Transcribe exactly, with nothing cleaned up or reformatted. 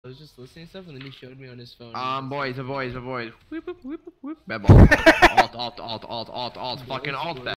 I was just listening to stuff, and then he showed me on his phone. Um, boys, boys, boys. Whoop, whoop, whoop, whoop. Bad ball. Alt, alt, alt, alt, alt, alt. Fucking alt that.